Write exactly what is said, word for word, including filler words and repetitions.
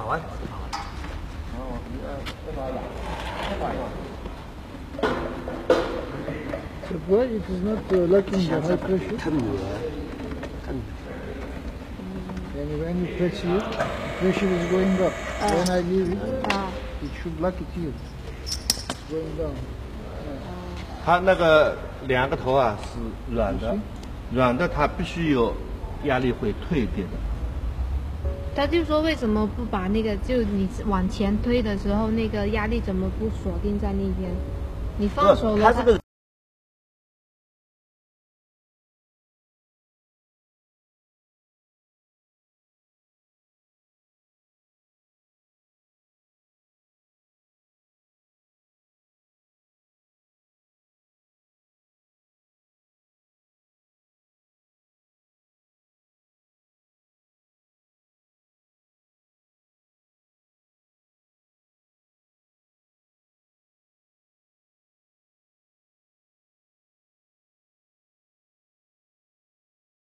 完。 哦，你呃，这把呀，这把呀。 So why it is not uh, lacking the high pressure? And when you press here, pressure is going up. Uh. When I leave it, Uh. it should lock it here. Going down. 它那个两个头啊是软的，软的它必须有压力会退一点的。 他就说为什么不把那个，就你往前推的时候，那个压力怎么不锁定在那边？你放手了， 它这个